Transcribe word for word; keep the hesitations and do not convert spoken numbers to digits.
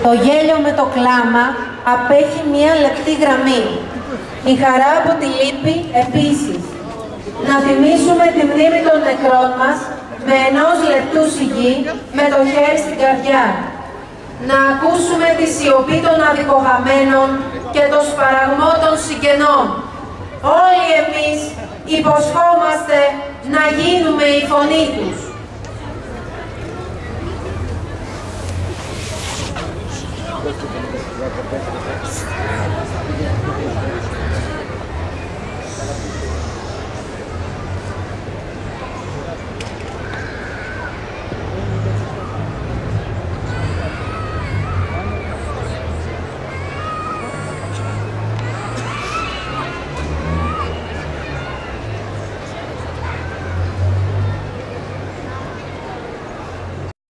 Το γέλιο με το κλάμα απέχει μία λεπτή γραμμή. Η χαρά από τη λύπη επίσης. Να τιμήσουμε τη μνήμη των νεκρών μας με ενός λεπτού σιγή, με το χέρι στην καρδιά. Να ακούσουμε τη σιωπή των αδικοχαμένων και το σπαραγμό των συγγενών. Όλοι εμείς υποσχόμαστε να γίνουμε η φωνή τους.